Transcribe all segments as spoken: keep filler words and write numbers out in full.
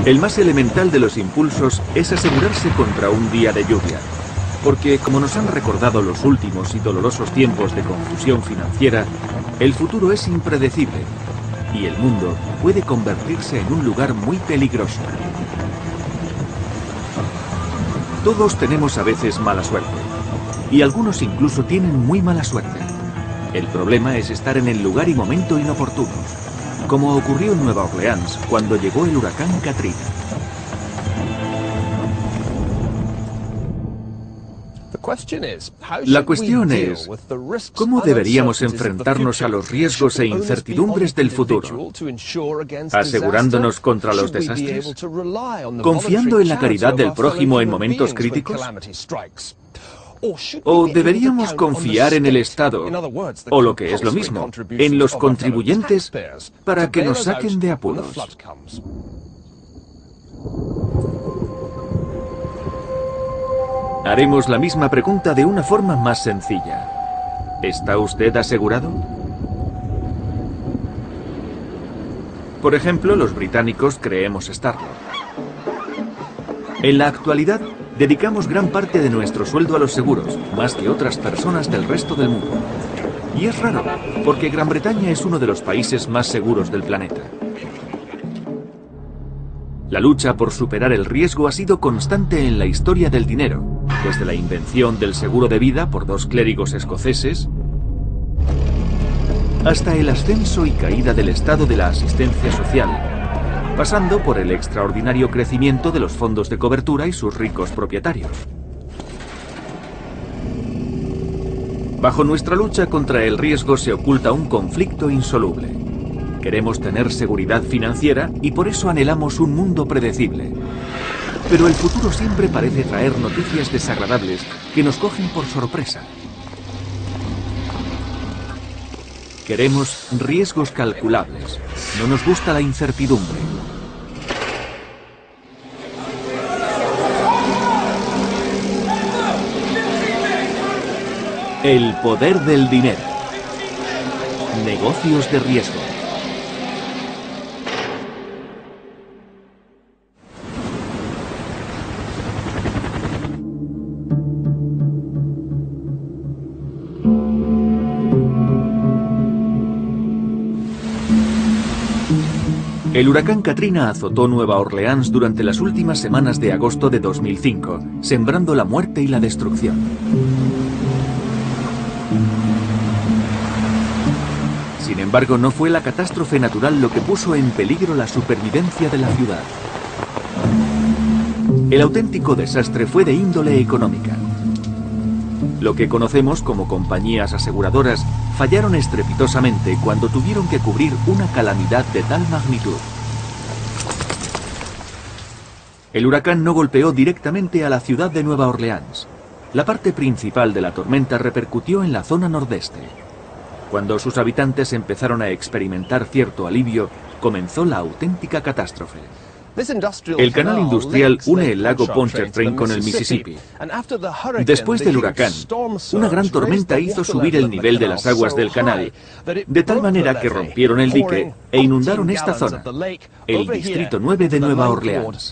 El más elemental de los impulsos es asegurarse contra un día de lluvia, porque como nos han recordado los últimos y dolorosos tiempos de confusión financiera, el futuro es impredecible y el mundo puede convertirse en un lugar muy peligroso. Todos tenemos a veces mala suerte, y algunos incluso tienen muy mala suerte. El problema es estar en el lugar y momento inoportunos, como ocurrió en Nueva Orleans cuando llegó el huracán Katrina. La cuestión es, ¿cómo deberíamos enfrentarnos a los riesgos e incertidumbres del futuro? ¿Asegurándonos contra los desastres? ¿Confiando en la caridad del prójimo en momentos críticos? ¿O deberíamos confiar en el Estado, o lo que es lo mismo, en los contribuyentes para que nos saquen de apuros? Haremos la misma pregunta de una forma más sencilla. ¿Está usted asegurado? Por ejemplo, los británicos creemos estarlo. En la actualidad, dedicamos gran parte de nuestro sueldo a los seguros, más que otras personas del resto del mundo. Y es raro, porque Gran Bretaña es uno de los países más seguros del planeta. La lucha por superar el riesgo ha sido constante en la historia del dinero, desde la invención del seguro de vida por dos clérigos escoceses, hasta el ascenso y caída del estado de la asistencia social, pasando por el extraordinario crecimiento de los fondos de cobertura y sus ricos propietarios. Bajo nuestra lucha contra el riesgo se oculta un conflicto insoluble. Queremos tener seguridad financiera y por eso anhelamos un mundo predecible. Pero el futuro siempre parece traer noticias desagradables que nos cogen por sorpresa. Queremos riesgos calculables. No nos gusta la incertidumbre. El poder del dinero. Negocios de riesgo. El huracán Katrina azotó Nueva Orleans durante las últimas semanas de agosto de dos mil cinco, sembrando la muerte y la destrucción. Sin embargo, no fue la catástrofe natural lo que puso en peligro la supervivencia de la ciudad. El auténtico desastre fue de índole económica. Lo que conocemos como compañías aseguradoras fallaron estrepitosamente cuando tuvieron que cubrir una calamidad de tal magnitud. El huracán no golpeó directamente a la ciudad de Nueva Orleans. La parte principal de la tormenta repercutió en la zona nordeste. Cuando sus habitantes empezaron a experimentar cierto alivio, comenzó la auténtica catástrofe. El canal industrial une el lago Pontchartrain con el Mississippi. Después del huracán, una gran tormenta hizo subir el nivel de las aguas del canal, de tal manera que rompieron el dique e inundaron esta zona, el Distrito nueve de Nueva Orleans.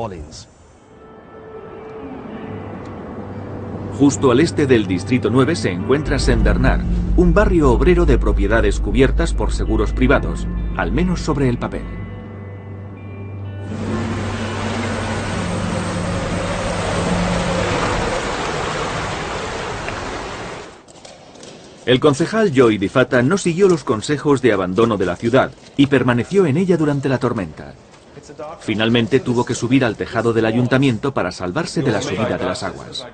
Justo al este del Distrito nueve se encuentra Saint Bernard, un barrio obrero de propiedades cubiertas por seguros privados, al menos sobre el papel. El concejal Joy DiFata no siguió los consejos de abandono de la ciudad y permaneció en ella durante la tormenta. Finalmente tuvo que subir al tejado del ayuntamiento para salvarse de la subida de las aguas.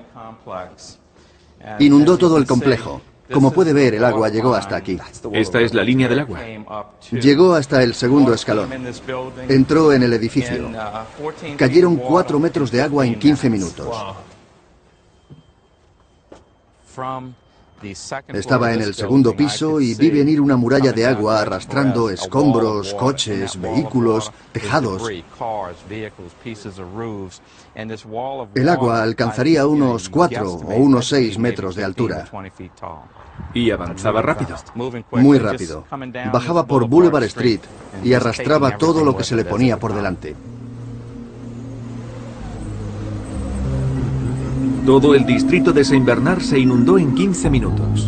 Inundó todo el complejo. Como puede ver, el agua llegó hasta aquí. Esta es la línea del agua. Llegó hasta el segundo escalón. Entró en el edificio. Cayeron cuatro metros de agua en quince minutos. Estaba en el segundo piso y vi venir una muralla de agua arrastrando escombros, coches, vehículos, tejados. El agua alcanzaría unos cuatro o unos seis metros de altura. Y avanzaba rápido. Muy rápido. Bajaba por Boulevard Street y arrastraba todo lo que se le ponía por delante. Todo el distrito de Saint Bernard se inundó en quince minutos.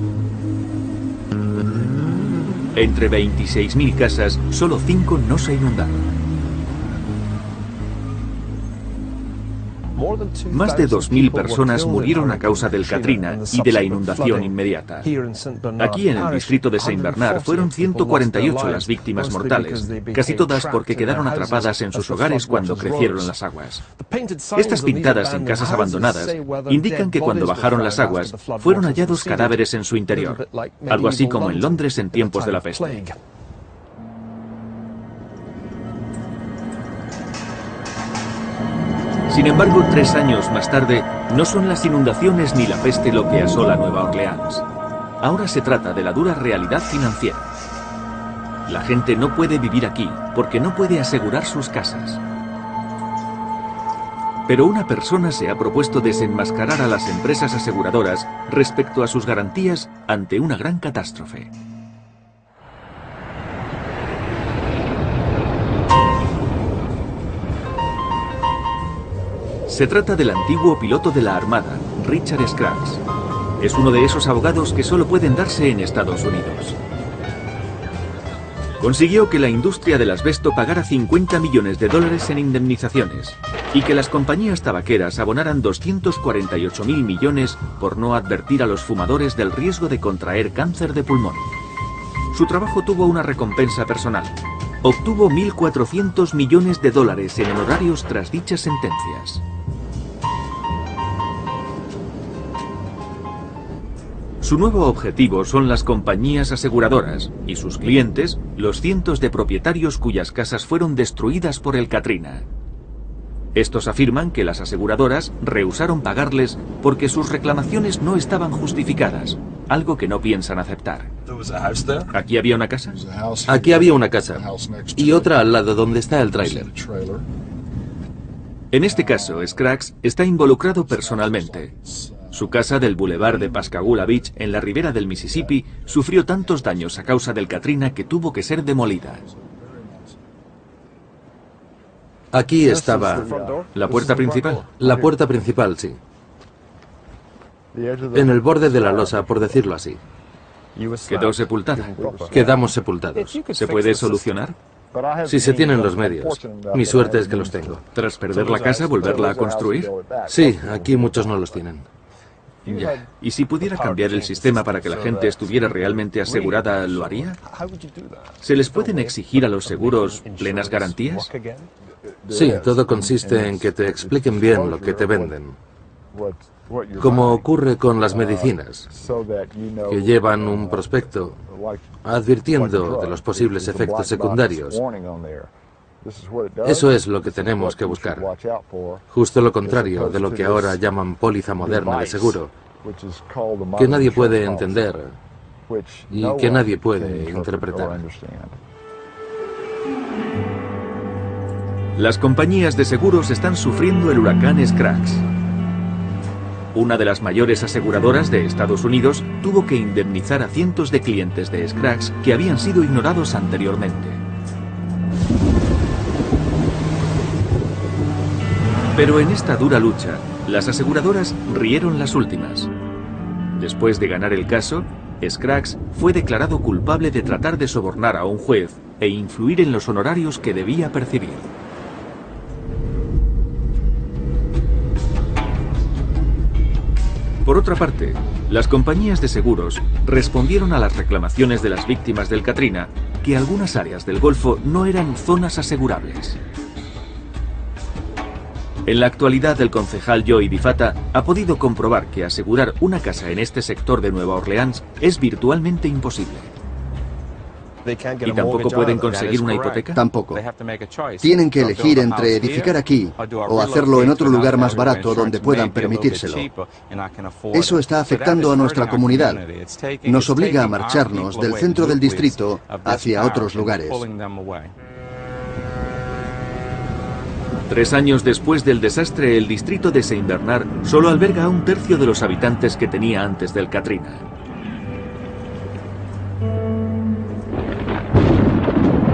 Entre veintiséis mil casas, solo cinco no se inundaron. Más de dos mil personas murieron a causa del Katrina y de la inundación inmediata. Aquí en el distrito de Saint Bernard fueron ciento cuarenta y ocho las víctimas mortales, casi todas porque quedaron atrapadas en sus hogares cuando crecieron las aguas. Estas pintadas en casas abandonadas indican que cuando bajaron las aguas fueron hallados cadáveres en su interior, algo así como en Londres en tiempos de la peste. Sin embargo, tres años más tarde, no son las inundaciones ni la peste lo que asola Nueva Orleans. Ahora se trata de la dura realidad financiera. La gente no puede vivir aquí porque no puede asegurar sus casas. Pero una persona se ha propuesto desenmascarar a las empresas aseguradoras respecto a sus garantías ante una gran catástrofe. Se trata del antiguo piloto de la Armada, Richard Scraggs. Es uno de esos abogados que solo pueden darse en Estados Unidos. Consiguió que la industria del asbesto pagara cincuenta millones de dólares en indemnizaciones y que las compañías tabaqueras abonaran doscientos cuarenta y ocho mil millones por no advertir a los fumadores del riesgo de contraer cáncer de pulmón. Su trabajo tuvo una recompensa personal. Obtuvo mil cuatrocientos millones de dólares en honorarios tras dichas sentencias. Su nuevo objetivo son las compañías aseguradoras y sus clientes, los cientos de propietarios cuyas casas fueron destruidas por el Katrina. Estos afirman que las aseguradoras rehusaron pagarles porque sus reclamaciones no estaban justificadas, algo que no piensan aceptar. ¿Aquí había una casa? Aquí había una casa y otra al lado donde está el tráiler. En este caso, Scraggs está involucrado personalmente. Su casa del Boulevard de Pascagoula Beach, en la ribera del Mississippi, sufrió tantos daños a causa del Katrina que tuvo que ser demolida. Aquí estaba ¿La puerta principal? la puerta principal, sí. En el borde de la losa, por decirlo así. Quedó sepultada. Quedamos sepultados. ¿Se puede solucionar? Si se tienen los medios. Mi suerte es que los tengo. ¿Tras perder la casa, volverla a construir? Sí, aquí muchos no los tienen. Ya. ¿Y si pudiera cambiar el sistema para que la gente estuviera realmente asegurada, lo haría? ¿Se les pueden exigir a los seguros plenas garantías? Sí, todo consiste en que te expliquen bien lo que te venden. Como ocurre con las medicinas, que llevan un prospecto advirtiendo de los posibles efectos secundarios. Eso es lo que tenemos que buscar. Justo lo contrario de lo que ahora llaman póliza moderna de seguro, que nadie puede entender y que nadie puede interpretar. Las compañías de seguros están sufriendo el huracán Scraggs. Una de las mayores aseguradoras de Estados Unidos tuvo que indemnizar a cientos de clientes de Scraggs que habían sido ignorados anteriormente. Pero en esta dura lucha, las aseguradoras rieron las últimas. Después de ganar el caso, Scraggs fue declarado culpable de tratar de sobornar a un juez e influir en los honorarios que debía percibir. Por otra parte, las compañías de seguros respondieron a las reclamaciones de las víctimas del Katrina que algunas áreas del Golfo no eran zonas asegurables. En la actualidad, el concejal Joey Bifata ha podido comprobar que asegurar una casa en este sector de Nueva Orleans es virtualmente imposible. ¿Y tampoco pueden conseguir una hipoteca? Tampoco. Tienen que elegir entre edificar aquí o hacerlo en otro lugar más barato donde puedan permitírselo. Eso está afectando a nuestra comunidad. Nos obliga a marcharnos del centro del distrito hacia otros lugares. Tres años después del desastre, el distrito de Saint Bernard solo alberga a un tercio de los habitantes que tenía antes del Katrina.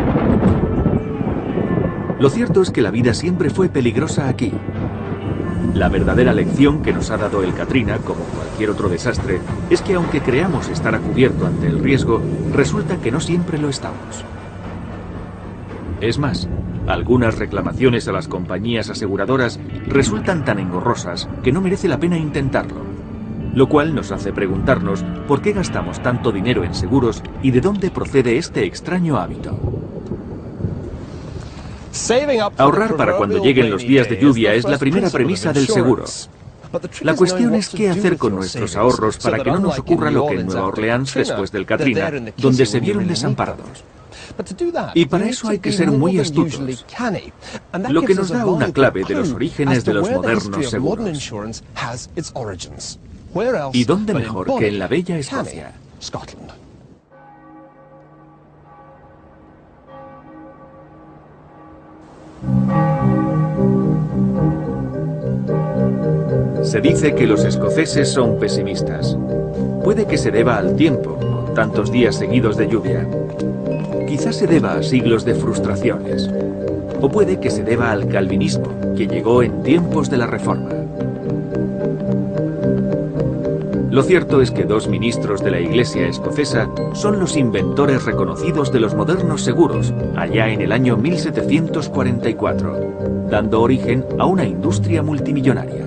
Lo cierto es que la vida siempre fue peligrosa aquí. La verdadera lección que nos ha dado el Katrina, como cualquier otro desastre, es que aunque creamos estar a cubierto ante el riesgo, resulta que no siempre lo estamos. Es más, algunas reclamaciones a las compañías aseguradoras resultan tan engorrosas que no merece la pena intentarlo, lo cual nos hace preguntarnos por qué gastamos tanto dinero en seguros y de dónde procede este extraño hábito. Ahorrar para cuando lleguen los días de lluvia es la primera premisa del seguro. La cuestión es qué hacer con nuestros ahorros para que no nos ocurra lo que en Nueva Orleans después del Katrina, donde se vieron desamparados. Y para eso hay que ser muy astutos, lo que nos da una clave de los orígenes de los modernos seguros. ¿Y dónde mejor que en la bella Escocia? Se dice que los escoceses son pesimistas. Puede que se deba al tiempo, tantos días seguidos de lluvia. Quizás se deba a siglos de frustraciones. O puede que se deba al calvinismo, que llegó en tiempos de la Reforma. Lo cierto es que dos ministros de la Iglesia escocesa son los inventores reconocidos de los modernos seguros, allá en el año mil setecientos cuarenta y cuatro, dando origen a una industria multimillonaria.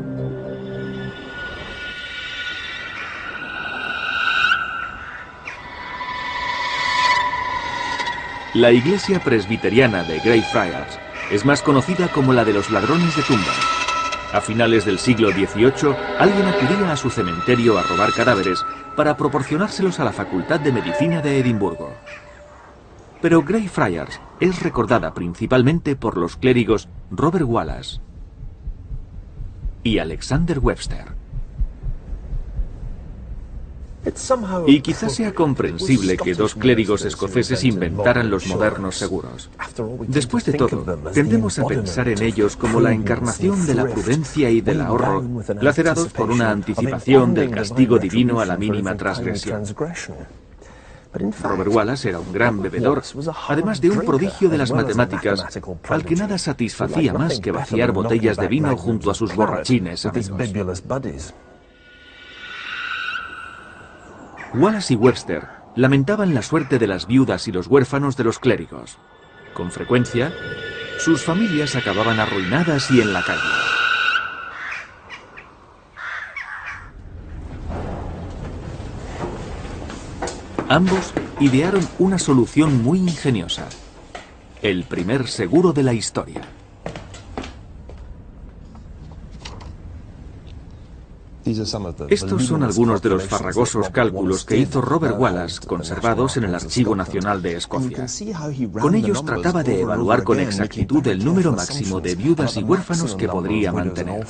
La iglesia presbiteriana de Greyfriars es más conocida como la de los ladrones de tumbas. A finales del siglo dieciocho, alguien acudía a su cementerio a robar cadáveres para proporcionárselos a la Facultad de Medicina de Edimburgo. Pero Greyfriars es recordada principalmente por los clérigos Robert Wallace y Alexander Webster. Y quizás sea comprensible que dos clérigos escoceses inventaran los modernos seguros. Después de todo, tendemos a pensar en ellos como la encarnación de la prudencia y del ahorro, lacerados por una anticipación del castigo divino a la mínima transgresión. Robert Wallace era un gran bebedor, además de un prodigio de las matemáticas, al que nada satisfacía más que vaciar botellas de vino junto a sus borrachines amigos. Wallace y Webster lamentaban la suerte de las viudas y los huérfanos de los clérigos. Con frecuencia, sus familias acababan arruinadas y en la calle. Ambos idearon una solución muy ingeniosa: el primer seguro de la historia. Estos son algunos de los farragosos cálculos que hizo Robert Wallace, conservados en el Archivo Nacional de Escocia. Con ellos trataba de evaluar con exactitud el número máximo de viudas y huérfanos que podría mantener.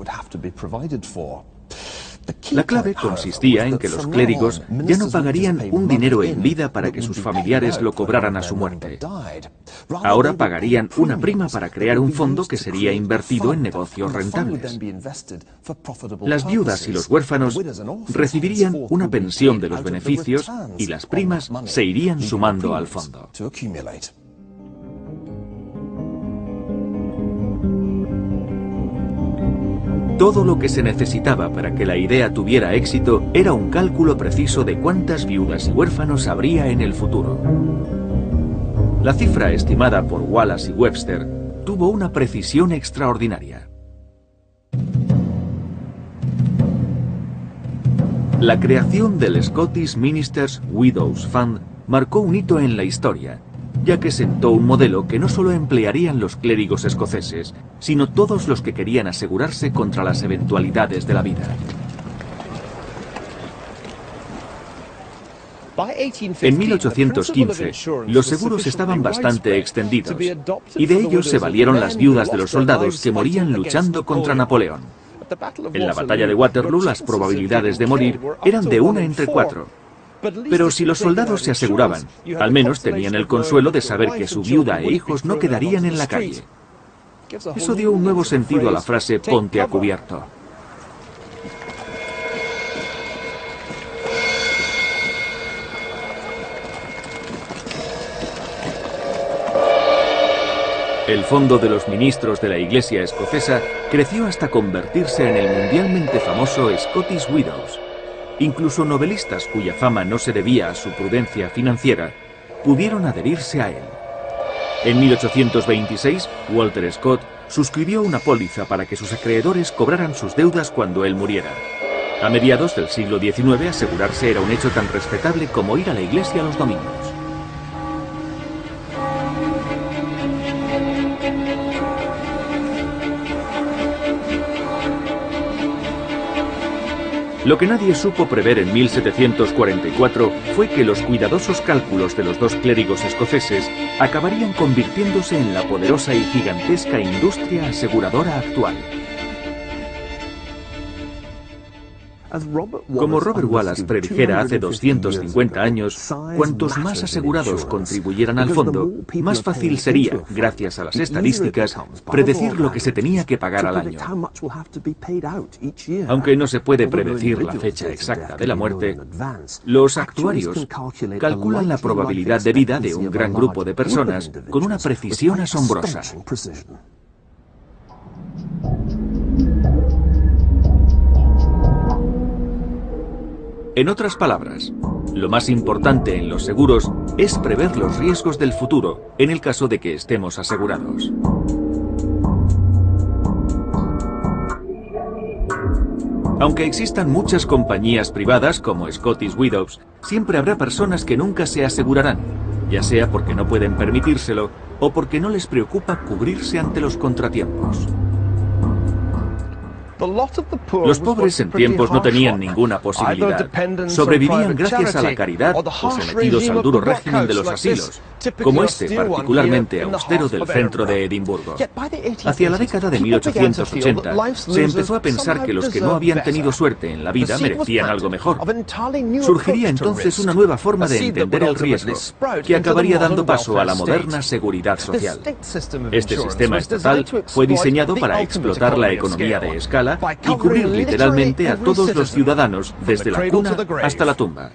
La clave consistía en que los clérigos ya no pagarían un dinero en vida para que sus familiares lo cobraran a su muerte. Ahora pagarían una prima para crear un fondo que sería invertido en negocios rentables. Las viudas y los huérfanos recibirían una pensión de los beneficios y las primas se irían sumando al fondo. Todo lo que se necesitaba para que la idea tuviera éxito era un cálculo preciso de cuántas viudas y huérfanos habría en el futuro. La cifra estimada por Wallace y Webster tuvo una precisión extraordinaria. La creación del Scottish Ministers' Widows Fund marcó un hito en la historia, ya que sentó un modelo que no solo emplearían los clérigos escoceses, sino todos los que querían asegurarse contra las eventualidades de la vida. En mil ochocientos quince, los seguros estaban bastante extendidos, y de ellos se valieron las viudas de los soldados que morían luchando contra Napoleón. En la batalla de Waterloo, las probabilidades de morir eran de una entre cuatro. Pero si los soldados se aseguraban, al menos tenían el consuelo de saber que su viuda e hijos no quedarían en la calle. Eso dio un nuevo sentido a la frase «ponte a cubierto». El fondo de los ministros de la Iglesia escocesa creció hasta convertirse en el mundialmente famoso Scottish Widows. Incluso novelistas cuya fama no se debía a su prudencia financiera pudieron adherirse a él. En mil ochocientos veintiséis, Walter Scott suscribió una póliza para que sus acreedores cobraran sus deudas cuando él muriera. A mediados del siglo diecinueve, asegurarse era un hecho tan respetable como ir a la iglesia los domingos. Lo que nadie supo prever en mil setecientos cuarenta y cuatro fue que los cuidadosos cálculos de los dos clérigos escoceses acabarían convirtiéndose en la poderosa y gigantesca industria aseguradora actual. Como Robert Wallace predijera hace doscientos cincuenta años, cuantos más asegurados contribuyeran al fondo, más fácil sería, gracias a las estadísticas, predecir lo que se tenía que pagar al año. Aunque no se puede predecir la fecha exacta de la muerte, los actuarios calculan la probabilidad de vida de un gran grupo de personas con una precisión asombrosa. En otras palabras, lo más importante en los seguros es prever los riesgos del futuro en el caso de que estemos asegurados. Aunque existan muchas compañías privadas como Scottish Widows, siempre habrá personas que nunca se asegurarán, ya sea porque no pueden permitírselo o porque no les preocupa cubrirse ante los contratiempos. Los pobres en tiempos no tenían ninguna posibilidad. Sobrevivían gracias a la caridad o sometidos al duro régimen de los asilos, como este particularmente austero del centro de Edimburgo. Hacia la década de mil ochocientos ochenta se empezó a pensar que los que no habían tenido suerte en la vida merecían algo mejor. Surgiría entonces una nueva forma de entender el riesgo, que acabaría dando paso a la moderna seguridad social. Este sistema estatal fue diseñado para explotar la economía de escala y cubrir literalmente a todos los ciudadanos desde la cuna hasta la tumba.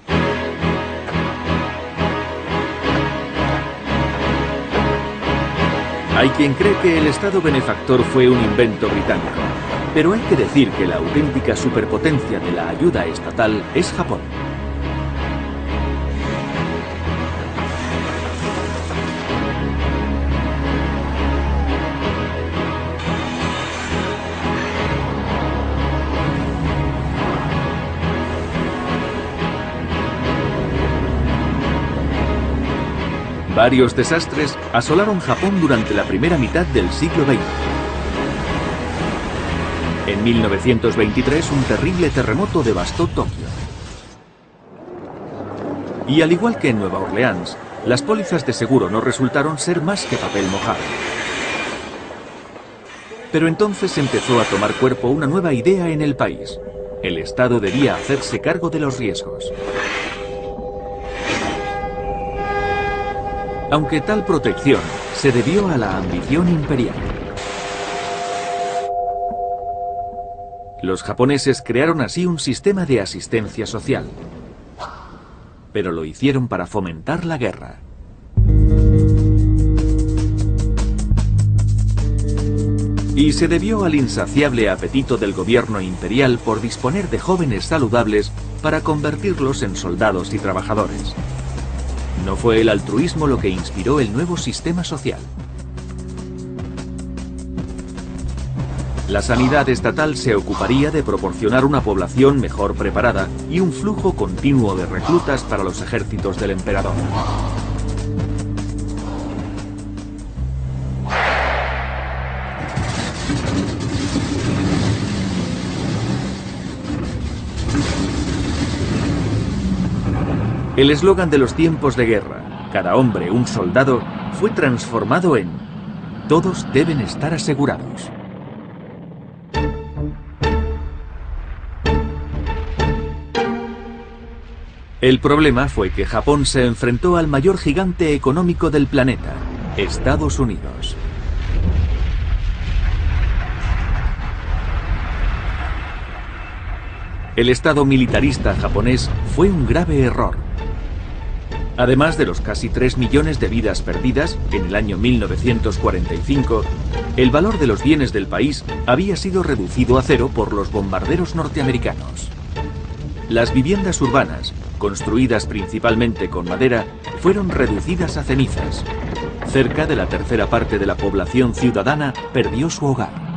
Hay quien cree que el Estado benefactor fue un invento británico, pero hay que decir que la auténtica superpotencia de la ayuda estatal es Japón. Varios desastres asolaron Japón durante la primera mitad del siglo veinte. En mil novecientos veintitrés, un terrible terremoto devastó Tokio. Y al igual que en Nueva Orleans, las pólizas de seguro no resultaron ser más que papel mojado. Pero entonces empezó a tomar cuerpo una nueva idea en el país. El Estado debía hacerse cargo de los riesgos. Aunque tal protección se debió a la ambición imperial. Los japoneses crearon así un sistema de asistencia social, pero lo hicieron para fomentar la guerra. Y se debió al insaciable apetito del gobierno imperial por disponer de jóvenes saludables para convertirlos en soldados y trabajadores. No fue el altruismo lo que inspiró el nuevo sistema social. La sanidad estatal se ocuparía de proporcionar una población mejor preparada y un flujo continuo de reclutas para los ejércitos del emperador. El eslogan de los tiempos de guerra, cada hombre un soldado, fue transformado en todos deben estar asegurados. El problema fue que Japón se enfrentó al mayor gigante económico del planeta, Estados Unidos. El estado militarista japonés fue un grave error. Además de los casi tres millones de vidas perdidas en el año mil novecientos cuarenta y cinco, el valor de los bienes del país había sido reducido a cero por los bombarderos norteamericanos. Las viviendas urbanas, construidas principalmente con madera, fueron reducidas a cenizas. Cerca de la tercera parte de la población ciudadana perdió su hogar.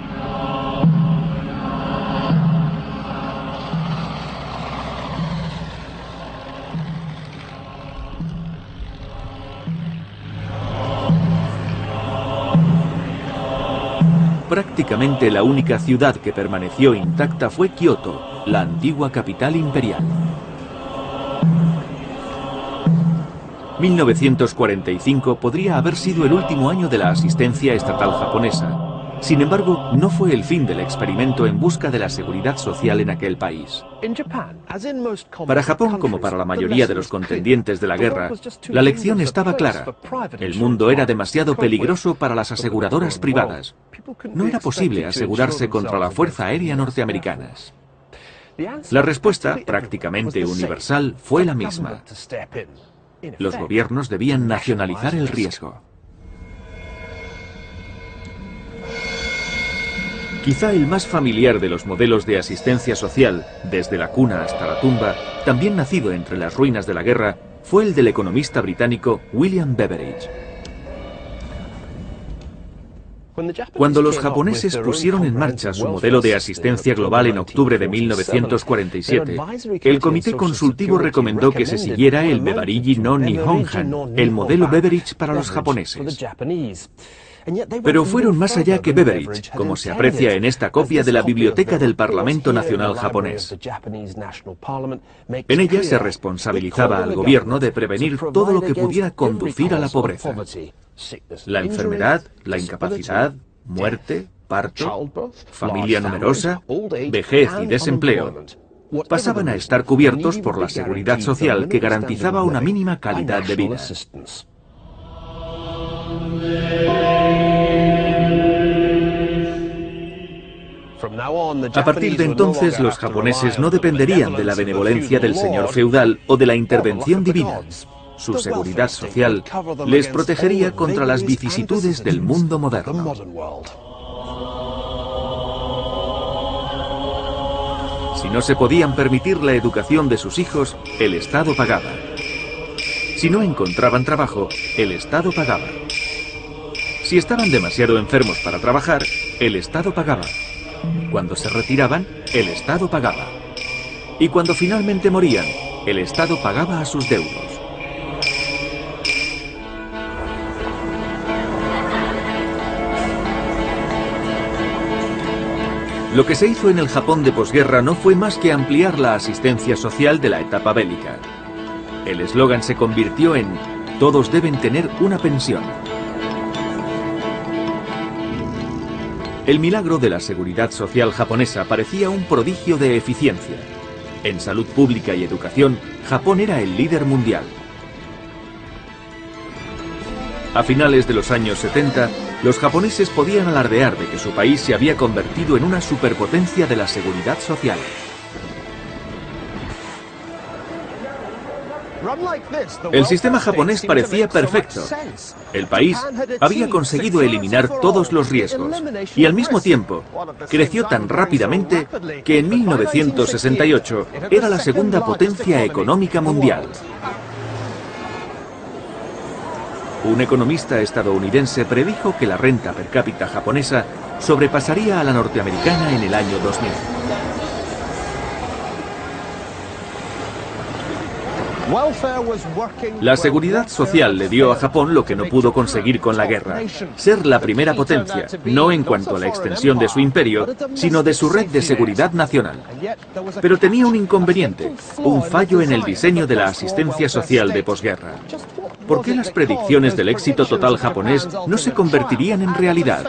Prácticamente la única ciudad que permaneció intacta fue Kioto, la antigua capital imperial. mil novecientos cuarenta y cinco podría haber sido el último año de la asistencia estatal japonesa. Sin embargo, no fue el fin del experimento en busca de la seguridad social en aquel país. Para Japón, como para la mayoría de los contendientes de la guerra, la lección estaba clara. El mundo era demasiado peligroso para las aseguradoras privadas. No era posible asegurarse contra la Fuerza Aérea Norteamericana. La respuesta, prácticamente universal, fue la misma. Los gobiernos debían nacionalizar el riesgo. Quizá el más familiar de los modelos de asistencia social, desde la cuna hasta la tumba, también nacido entre las ruinas de la guerra, fue el del economista británico William Beveridge. Cuando los japoneses pusieron en marcha su modelo de asistencia global en octubre de mil novecientos cuarenta y siete, el Comité Consultivo recomendó que se siguiera el Bevariji no Nihonhan, el modelo Beveridge para los japoneses. Pero fueron más allá que Beveridge, como se aprecia en esta copia de la Biblioteca del Parlamento Nacional japonés. En ella se responsabilizaba al gobierno de prevenir todo lo que pudiera conducir a la pobreza. La enfermedad, la incapacidad, muerte, parto, familia numerosa, vejez y desempleo pasaban a estar cubiertos por la seguridad social que garantizaba una mínima calidad de vida. A partir de entonces, los japoneses no dependerían de la benevolencia del señor feudal o de la intervención divina. Su seguridad social les protegería contra las vicisitudes del mundo moderno. Si no se podían permitir la educación de sus hijos, el Estado pagaba. Si no encontraban trabajo, el Estado pagaba. Si estaban demasiado enfermos para trabajar, el Estado pagaba. Cuando se retiraban, el Estado pagaba. Y cuando finalmente morían, el Estado pagaba a sus deudos. Lo que se hizo en el Japón de posguerra no fue más que ampliar la asistencia social de la etapa bélica. El eslogan se convirtió en "Todos deben tener una pensión". El milagro de la seguridad social japonesa parecía un prodigio de eficiencia. En salud pública y educación, Japón era el líder mundial. A finales de los años setenta, los japoneses podían alardear de que su país se había convertido en una superpotencia de la seguridad social. El sistema japonés parecía perfecto. El país había conseguido eliminar todos los riesgos y al mismo tiempo creció tan rápidamente que en mil novecientos sesenta y ocho era la segunda potencia económica mundial. Un economista estadounidense predijo que la renta per cápita japonesa sobrepasaría a la norteamericana en el año dos mil. La seguridad social le dio a Japón lo que no pudo conseguir con la guerra: ser la primera potencia, no en cuanto a la extensión de su imperio, sino de su red de seguridad nacional. Pero tenía un inconveniente, un fallo en el diseño de la asistencia social de posguerra. ¿Por qué las predicciones del éxito total japonés no se convertirían en realidad?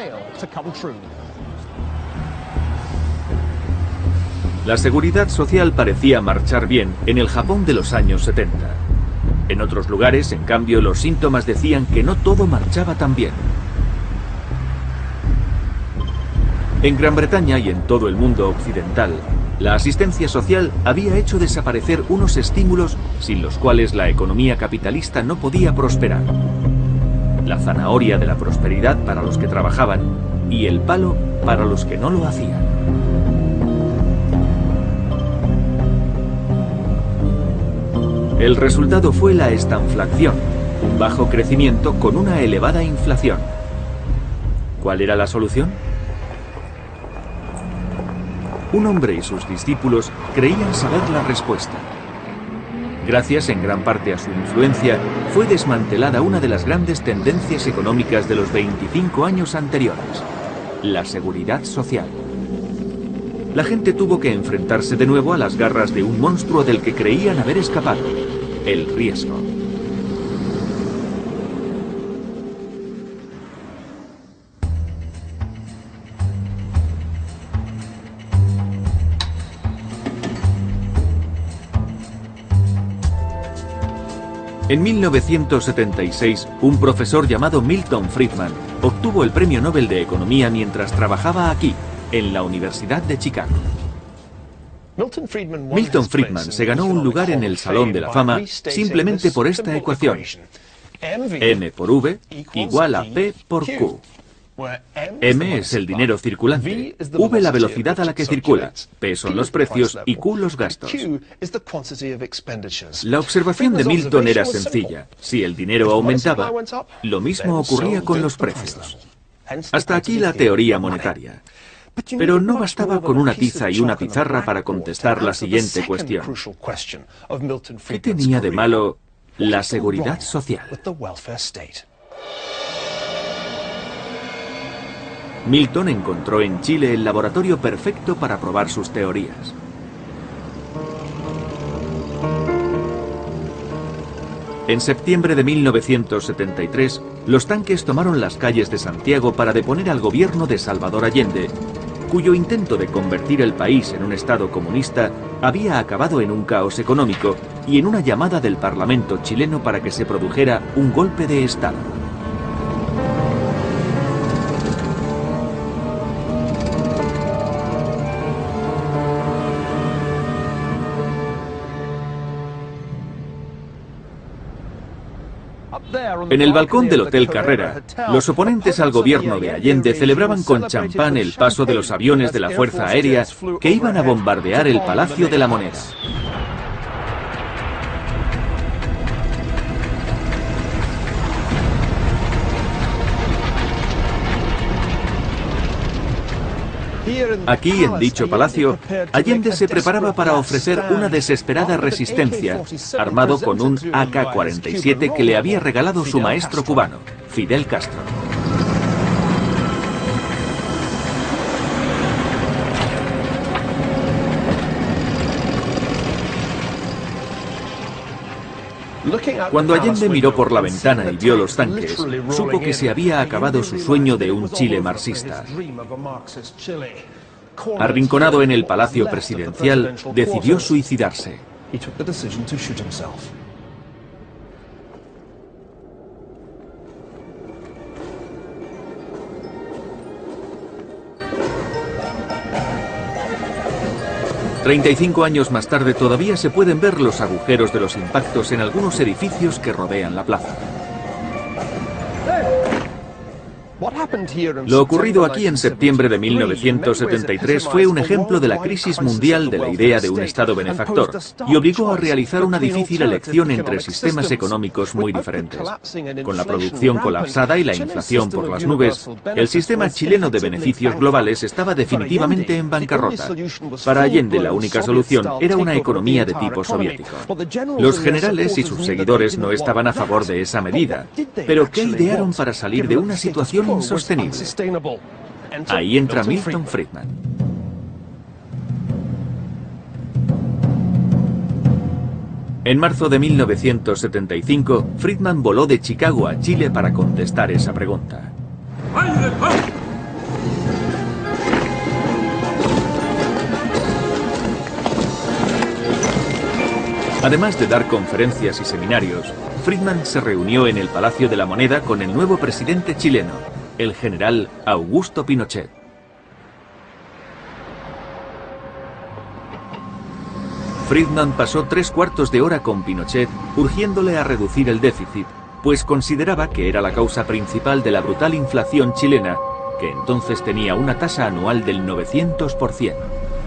La seguridad social parecía marchar bien en el Japón de los años setenta. En otros lugares, en cambio, los síntomas decían que no todo marchaba tan bien. En Gran Bretaña y en todo el mundo occidental, La asistencia social había hecho desaparecer unos estímulos sin los cuales la economía capitalista no podía prosperar. La zanahoria de la prosperidad para los que trabajaban y el palo para los que no lo hacían. El resultado fue la estanflación, un bajo crecimiento con una elevada inflación. ¿Cuál era la solución? Un hombre y sus discípulos creían saber la respuesta. Gracias en gran parte a su influencia, fue desmantelada una de las grandes tendencias económicas de los veinticinco años anteriores, la seguridad social. La gente tuvo que enfrentarse de nuevo a las garras de un monstruo del que creían haber escapado, el riesgo. En mil novecientos setenta y seis, un profesor llamado Milton Friedman obtuvo el Premio Nobel de Economía mientras trabajaba aquí, en la Universidad de Chicago. Milton Friedman se ganó un lugar en el Salón de la Fama simplemente por esta ecuación. M por V igual a P por Q. M es el dinero circulante, V la velocidad a la que circula, P son los precios y Q los gastos. La observación de Milton era sencilla. Si el dinero aumentaba, lo mismo ocurría con los precios. Hasta aquí la teoría monetaria. Pero no bastaba con una tiza y una pizarra para contestar la siguiente cuestión. ¿Qué tenía de malo la seguridad social? Milton encontró en Chile el laboratorio perfecto para probar sus teorías. En septiembre de mil novecientos setenta y tres, los tanques tomaron las calles de Santiago para deponer al gobierno de Salvador Allende, cuyo intento de convertir el país en un estado comunista había acabado en un caos económico y en una llamada del Parlamento chileno para que se produjera un golpe de Estado. En el balcón del Hotel Carrera, los oponentes al gobierno de Allende celebraban con champán el paso de los aviones de la Fuerza Aérea que iban a bombardear el Palacio de la Moneda. Aquí, en dicho palacio, Allende se preparaba para ofrecer una desesperada resistencia, armado con un A K cuarenta y siete que le había regalado su maestro cubano, Fidel Castro. Cuando Allende miró por la ventana y vio los tanques, supo que se había acabado su sueño de un Chile marxista. Arrinconado en el Palacio Presidencial, decidió suicidarse. treinta y cinco años más tarde todavía se pueden ver los agujeros de los impactos en algunos edificios que rodean la plaza. Lo ocurrido aquí en septiembre de mil novecientos setenta y tres fue un ejemplo de la crisis mundial de la idea de un Estado benefactor y obligó a realizar una difícil elección entre sistemas económicos muy diferentes. Con la producción colapsada y la inflación por las nubes, el sistema chileno de beneficios globales estaba definitivamente en bancarrota. Para Allende la única solución era una economía de tipo soviético. Los generales y sus seguidores no estaban a favor de esa medida, pero ¿qué idearon para salir de una situación insostenible? Ahí entra Milton Friedman. En marzo de mil novecientos setenta y cinco, Friedman voló de Chicago a Chile para contestar esa pregunta. Además de dar conferencias y seminarios, Friedman se reunió en el Palacio de la Moneda con el nuevo presidente chileno, el general Augusto Pinochet. Friedman pasó tres cuartos de hora con Pinochet urgiéndole a reducir el déficit, pues consideraba que era la causa principal de la brutal inflación chilena, que entonces tenía una tasa anual del novecientos por ciento.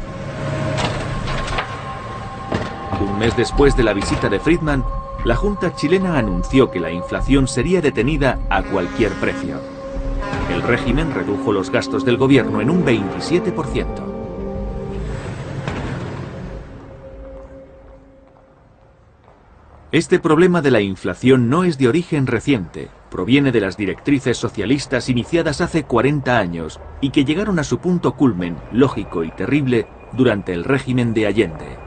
Un mes después de la visita de Friedman, la Junta chilena anunció que la inflación sería detenida a cualquier precio. El régimen redujo los gastos del gobierno en un veintisiete por ciento. Este problema de la inflación no es de origen reciente, proviene de las directrices socialistas iniciadas hace cuarenta años y que llegaron a su punto culmen, lógico y terrible, durante el régimen de Allende.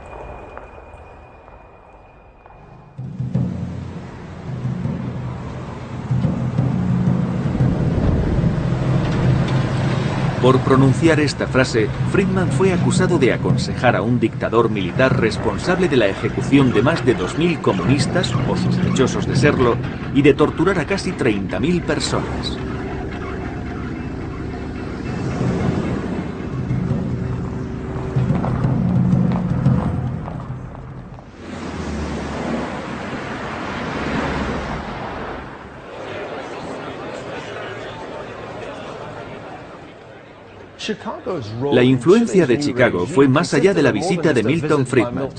Por pronunciar esta frase, Friedman fue acusado de aconsejar a un dictador militar responsable de la ejecución de más de dos mil comunistas o sospechosos de serlo y de torturar a casi treinta mil personas. La influencia de Chicago fue más allá de la visita de Milton Friedman.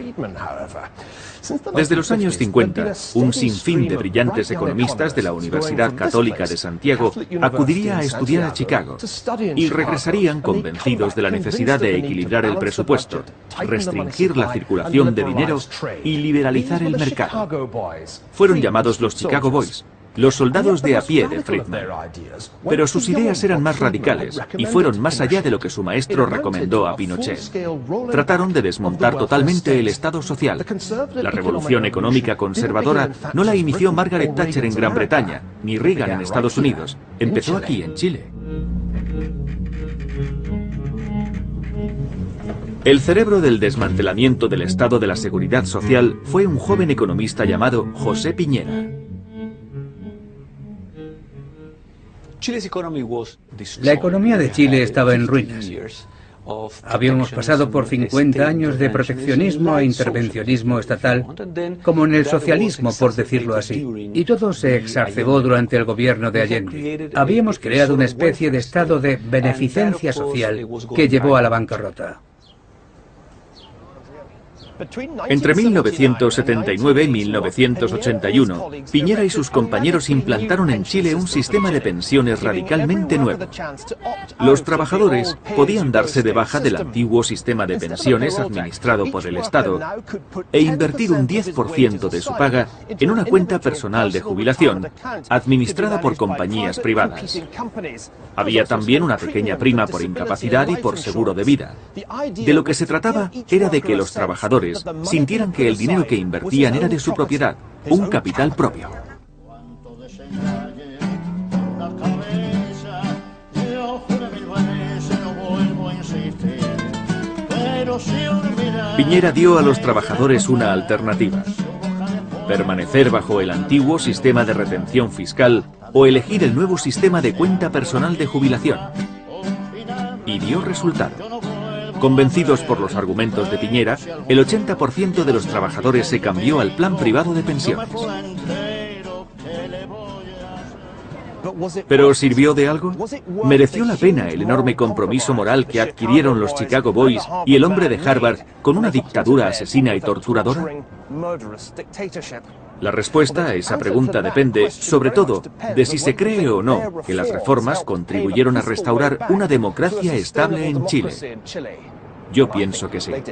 Desde los años cincuenta, un sinfín de brillantes economistas de la Universidad Católica de Santiago acudiría a estudiar a Chicago y regresarían convencidos de la necesidad de equilibrar el presupuesto, restringir la circulación de dinero y liberalizar el mercado. Fueron llamados los Chicago Boys, los soldados de a pie de Friedman. Pero sus ideas eran más radicales y fueron más allá de lo que su maestro recomendó a Pinochet. Trataron de desmontar totalmente el Estado social. La revolución económica conservadora no la inició Margaret Thatcher en Gran Bretaña, ni Reagan en Estados Unidos. Empezó aquí, en Chile. El cerebro del desmantelamiento del Estado de la Seguridad Social fue un joven economista llamado José Piñera. La economía de Chile estaba en ruinas. Habíamos pasado por cincuenta años de proteccionismo e intervencionismo estatal, como en el socialismo, por decirlo así, y todo se exacerbó durante el gobierno de Allende. Habíamos creado una especie de estado de beneficencia social que llevó a la bancarrota. Entre mil novecientos setenta y nueve y mil novecientos ochenta y uno, Piñera y sus compañeros implantaron en Chile un sistema de pensiones radicalmente nuevo. Los trabajadores podían darse de baja del antiguo sistema de pensiones administrado por el Estado e invertir un diez por ciento de su paga en una cuenta personal de jubilación administrada por compañías privadas. Había también una pequeña prima por incapacidad y por seguro de vida. De lo que se trataba era de que los trabajadores sintieran que el dinero que invertían era de su propiedad, un capital propio. Piñera dio a los trabajadores una alternativa: permanecer bajo el antiguo sistema de retención fiscal o elegir el nuevo sistema de cuenta personal de jubilación. Y dio resultado. Convencidos por los argumentos de Piñera, el ochenta por ciento de los trabajadores se cambió al plan privado de pensiones. ¿Pero sirvió de algo? ¿Mereció la pena el enorme compromiso moral que adquirieron los Chicago Boys y el hombre de Harvard con una dictadura asesina y torturadora? La respuesta a esa pregunta depende, sobre todo, de si se cree o no que las reformas contribuyeron a restaurar una democracia estable en Chile. Yo pienso que sí.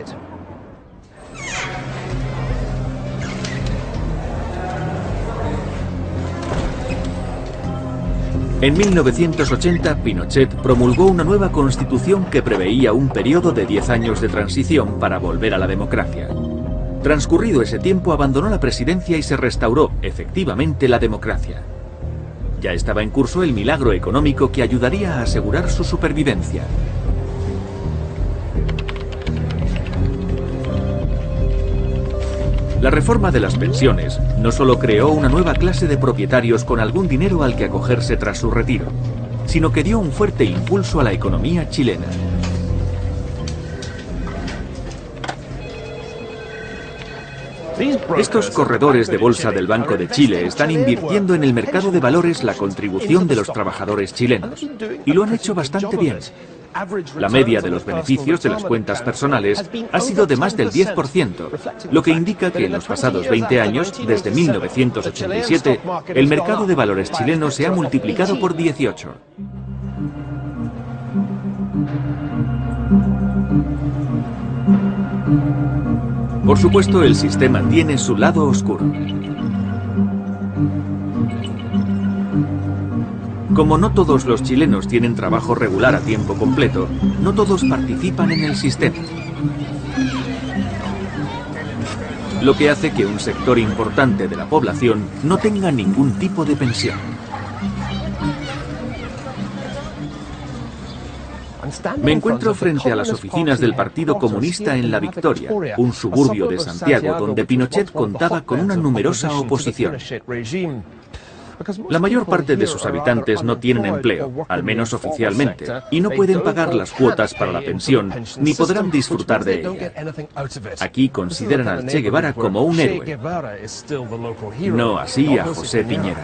En mil novecientos ochenta, Pinochet promulgó una nueva constitución que preveía un periodo de diez años de transición para volver a la democracia. Transcurrido ese tiempo, abandonó la presidencia y se restauró, efectivamente, la democracia. Ya estaba en curso el milagro económico que ayudaría a asegurar su supervivencia. La reforma de las pensiones no solo creó una nueva clase de propietarios con algún dinero al que acogerse tras su retiro, sino que dio un fuerte impulso a la economía chilena. Estos corredores de bolsa del Banco de Chile están invirtiendo en el mercado de valores la contribución de los trabajadores chilenos, y lo han hecho bastante bien. La media de los beneficios de las cuentas personales ha sido de más del diez por ciento, lo que indica que en los pasados veinte años, desde mil novecientos ochenta y siete, el mercado de valores chileno se ha multiplicado por dieciocho. Por supuesto, el sistema tiene su lado oscuro. Como no todos los chilenos tienen trabajo regular a tiempo completo, no todos participan en el sistema. Lo que hace que un sector importante de la población no tenga ningún tipo de pensión. Me encuentro frente a las oficinas del Partido Comunista en La Victoria, un suburbio de Santiago donde Pinochet contaba con una numerosa oposición. La mayor parte de sus habitantes no tienen empleo, al menos oficialmente, y no pueden pagar las cuotas para la pensión, ni podrán disfrutar de ella. Aquí consideran al Che Guevara como un héroe. No así a José Piñera.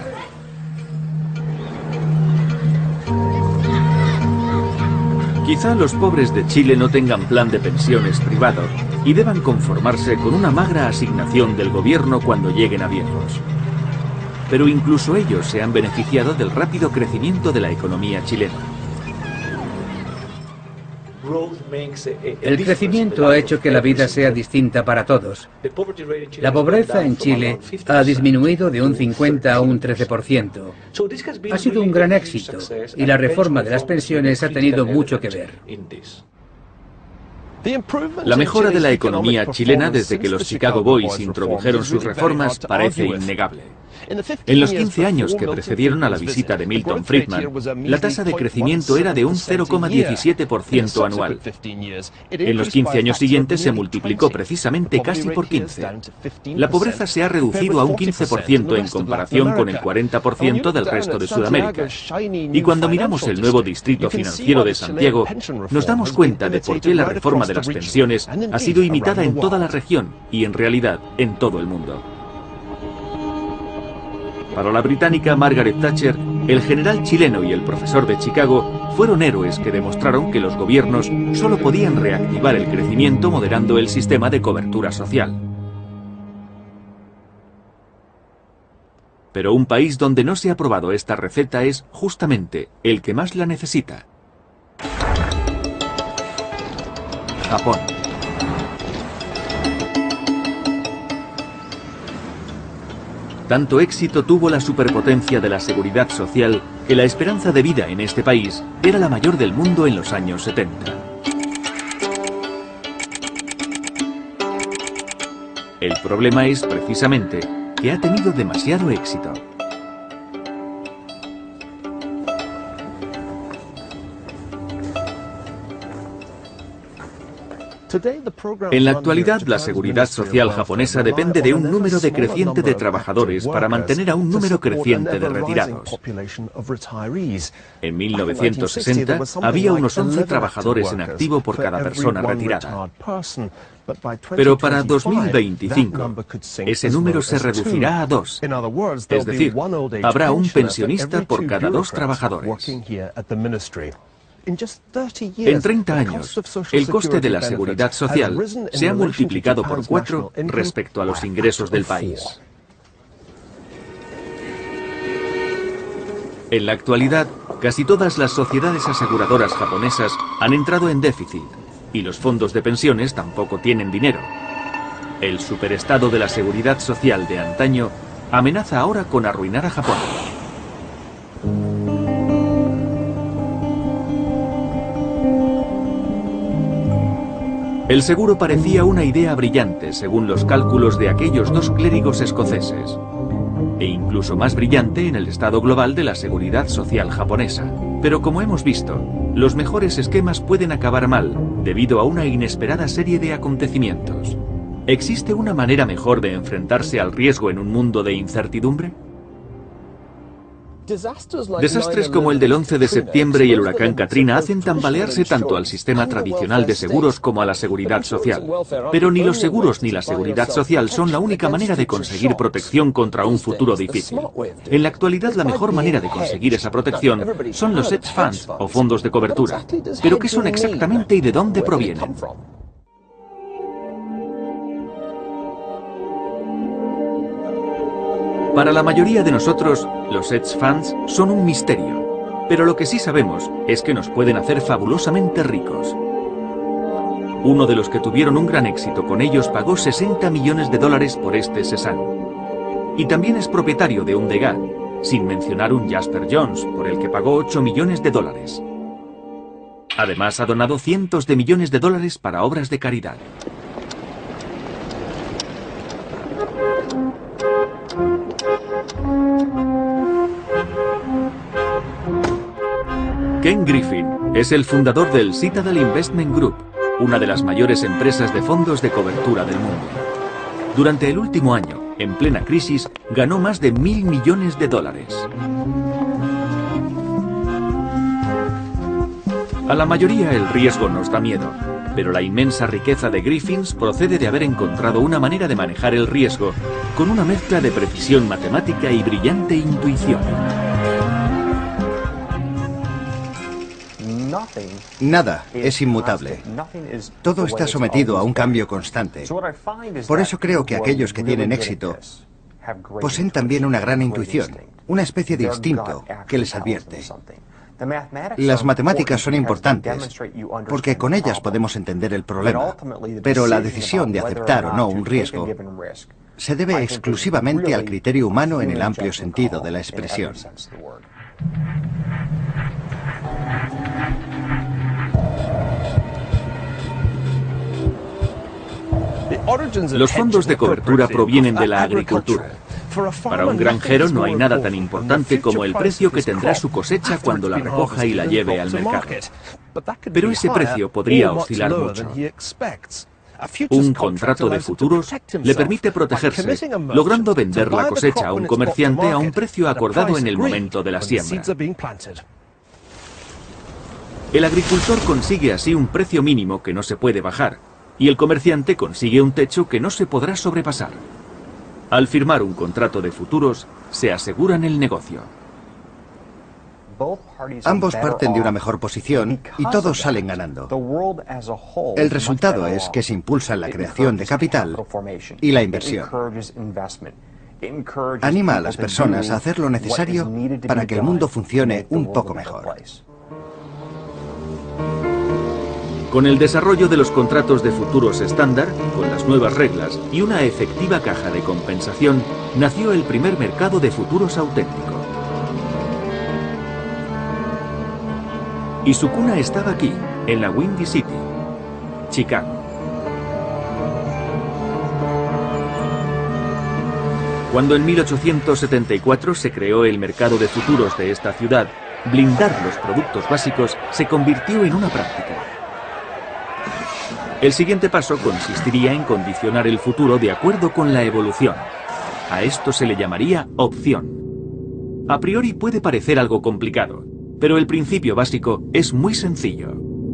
Quizá los pobres de Chile no tengan plan de pensiones privado y deban conformarse con una magra asignación del gobierno cuando lleguen a viejos. Pero incluso ellos se han beneficiado del rápido crecimiento de la economía chilena. El crecimiento ha hecho que la vida sea distinta para todos. La pobreza en Chile ha disminuido de un cincuenta a un trece por ciento. Ha sido un gran éxito y la reforma de las pensiones ha tenido mucho que ver. La mejora de la economía chilena desde que los Chicago Boys introdujeron sus reformas parece innegable. En los quince años que precedieron a la visita de Milton Friedman, la tasa de crecimiento era de un cero coma diecisiete por ciento anual. En los quince años siguientes se multiplicó precisamente casi por quince. La pobreza se ha reducido a un quince por ciento en comparación con el cuarenta por ciento del resto de Sudamérica. Y cuando miramos el nuevo distrito financiero de Santiago, nos damos cuenta de por qué la reforma de las pensiones ha sido imitada en toda la región y en realidad en todo el mundo. Para la británica Margaret Thatcher, el general chileno y el profesor de Chicago fueron héroes que demostraron que los gobiernos solo podían reactivar el crecimiento moderando el sistema de cobertura social. Pero un país donde no se ha probado esta receta es justamente el que más la necesita: Japón. Tanto éxito tuvo la superpotencia de la seguridad social que la esperanza de vida en este país era la mayor del mundo en los años setenta. El problema es precisamente que ha tenido demasiado éxito. En la actualidad, la seguridad social japonesa depende de un número decreciente de trabajadores para mantener a un número creciente de retirados. En mil novecientos sesenta había unos once trabajadores en activo por cada persona retirada. Pero para dos mil veinticinco, ese número se reducirá a dos. Es decir, habrá un pensionista por cada dos trabajadores. En treinta años, el coste de la seguridad social se ha multiplicado por cuatro respecto a los ingresos del país. En la actualidad, casi todas las sociedades aseguradoras japonesas han entrado en déficit y los fondos de pensiones tampoco tienen dinero. El superestado de la seguridad social de antaño amenaza ahora con arruinar a Japón. El seguro parecía una idea brillante según los cálculos de aquellos dos clérigos escoceses, e incluso más brillante en el estado global de la seguridad social japonesa. Pero como hemos visto, los mejores esquemas pueden acabar mal debido a una inesperada serie de acontecimientos. ¿Existe una manera mejor de enfrentarse al riesgo en un mundo de incertidumbre? Desastres como el del once de septiembre y el huracán Katrina hacen tambalearse tanto al sistema tradicional de seguros como a la seguridad social. Pero ni los seguros ni la seguridad social son la única manera de conseguir protección contra un futuro difícil. En la actualidad, la mejor manera de conseguir esa protección son los hedge funds o fondos de cobertura. ¿Pero qué son exactamente y de dónde provienen? Para la mayoría de nosotros, los hedge funds son un misterio, pero lo que sí sabemos es que nos pueden hacer fabulosamente ricos. Uno de los que tuvieron un gran éxito con ellos pagó sesenta millones de dólares por este Sesam. Y también es propietario de un Degas, sin mencionar un Jasper Jones, por el que pagó ocho millones de dólares. Además, ha donado cientos de millones de dólares para obras de caridad. Ken Griffin es el fundador del Citadel Investment Group, una de las mayores empresas de fondos de cobertura del mundo. Durante el último año, en plena crisis, ganó más de mil millones de dólares. A la mayoría el riesgo nos da miedo, pero la inmensa riqueza de Griffins procede de haber encontrado una manera de manejar el riesgo con una mezcla de precisión matemática y brillante intuición. Nada es inmutable. Todo está sometido a un cambio constante. Por eso creo que aquellos que tienen éxito poseen también una gran intuición, una especie de instinto que les advierte. Las matemáticas son importantes porque con ellas podemos entender el problema, pero la decisión de aceptar o no un riesgo se debe exclusivamente al criterio humano en el amplio sentido de la expresión. Los fondos de cobertura provienen de la agricultura. Para un granjero no hay nada tan importante como el precio que tendrá su cosecha cuando la recoja y la lleve al mercado. Pero ese precio podría oscilar mucho. Un contrato de futuros le permite protegerse, logrando vender la cosecha a un comerciante a un precio acordado en el momento de la siembra. El agricultor consigue así un precio mínimo que no se puede bajar, y el comerciante consigue un techo que no se podrá sobrepasar. Al firmar un contrato de futuros, se aseguran el negocio. Ambos parten de una mejor posición y todos salen ganando. El resultado es que se impulsa la creación de capital y la inversión. Anima a las personas a hacer lo necesario para que el mundo funcione un poco mejor. Con el desarrollo de los contratos de futuros estándar, con las nuevas reglas y una efectiva caja de compensación, nació el primer mercado de futuros auténtico. Y su cuna estaba aquí, en la Windy City, Chicago. Cuando en mil ochocientos setenta y cuatro se creó el mercado de futuros de esta ciudad, blindar los productos básicos se convirtió en una práctica. El siguiente paso consistiría en condicionar el futuro de acuerdo con la evolución. A esto se le llamaría opción. A priori puede parecer algo complicado, pero el principio básico es muy sencillo.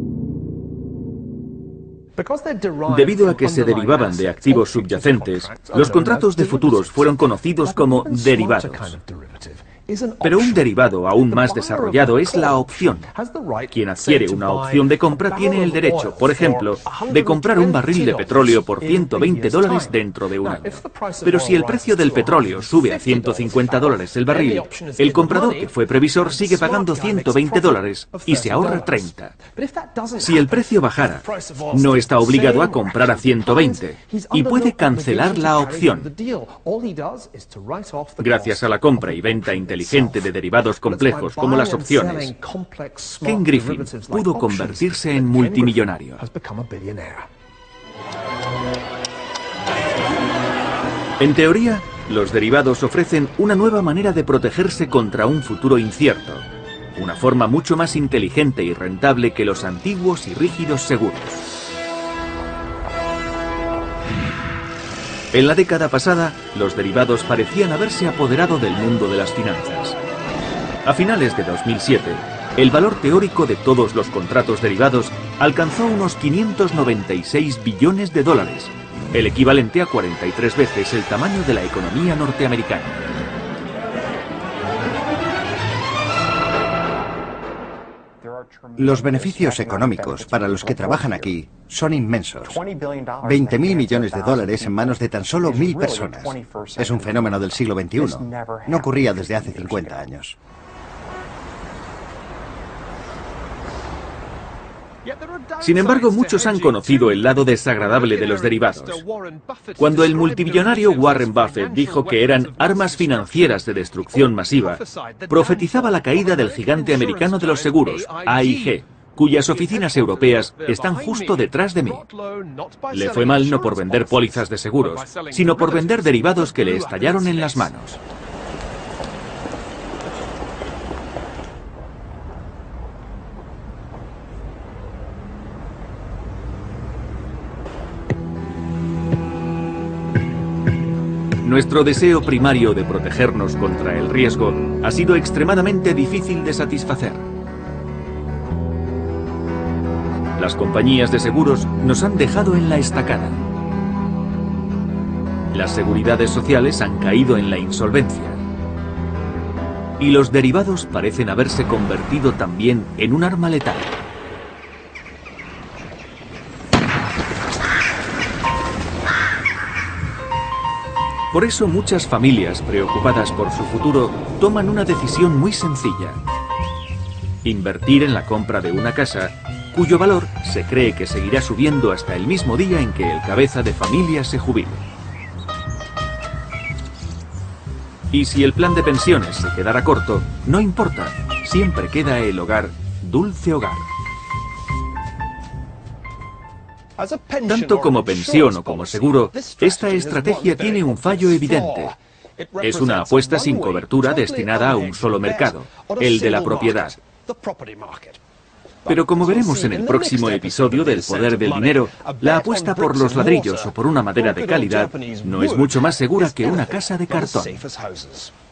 Debido a que se derivaban de activos subyacentes, los contratos de futuros fueron conocidos como derivados. Pero un derivado aún más desarrollado es la opción. Quien adquiere una opción de compra tiene el derecho, por ejemplo, de comprar un barril de petróleo por ciento veinte dólares dentro de un año. Pero si el precio del petróleo sube a ciento cincuenta dólares el barril, el comprador que fue previsor sigue pagando ciento veinte dólares y se ahorra treinta. Si el precio bajara, no está obligado a comprar a ciento veinte y puede cancelar la opción. Gracias a la compra y venta inteligente de derivados complejos como las opciones, Ken Griffin pudo convertirse en multimillonario. En teoría, los derivados ofrecen una nueva manera de protegerse contra un futuro incierto, una forma mucho más inteligente y rentable que los antiguos y rígidos seguros. En la década pasada, los derivados parecían haberse apoderado del mundo de las finanzas. A finales de dos mil siete, el valor teórico de todos los contratos derivados alcanzó unos quinientos noventa y seis billones de dólares, el equivalente a cuarenta y tres veces el tamaño de la economía norteamericana. Los beneficios económicos para los que trabajan aquí son inmensos. veinte mil millones de dólares en manos de tan solo mil personas. Es un fenómeno del siglo veintiuno. No ocurría desde hace cincuenta años. Sin embargo, muchos han conocido el lado desagradable de los derivados. Cuando el multimillonario Warren Buffett dijo que eran armas financieras de destrucción masiva, profetizaba la caída del gigante americano de los seguros, A I G, cuyas oficinas europeas están justo detrás de mí. Le fue mal no por vender pólizas de seguros, sino por vender derivados que le estallaron en las manos. Nuestro deseo primario de protegernos contra el riesgo ha sido extremadamente difícil de satisfacer. Las compañías de seguros nos han dejado en la estacada. Las seguridades sociales han caído en la insolvencia. Y los derivados parecen haberse convertido también en un arma letal. Por eso muchas familias preocupadas por su futuro toman una decisión muy sencilla: invertir en la compra de una casa cuyo valor se cree que seguirá subiendo hasta el mismo día en que el cabeza de familia se jubile. Y si el plan de pensiones se quedara corto, no importa, siempre queda el hogar dulce hogar. Tanto como pensión o como seguro, esta estrategia tiene un fallo evidente. Es una apuesta sin cobertura destinada a un solo mercado, el de la propiedad. Pero como veremos en el próximo episodio del Poder del Dinero, la apuesta por los ladrillos o por una madera de calidad no es mucho más segura que una casa de cartón.